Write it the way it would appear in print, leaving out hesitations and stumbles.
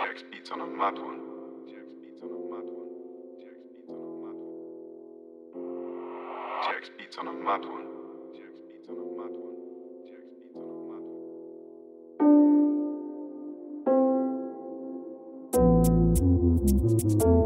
Jax beats on a mad one. Jax beats on a mad one. Jax beats on a mad one. Jax beats on a mad one. Jax beats on a mad one. Jax beats on a mad one.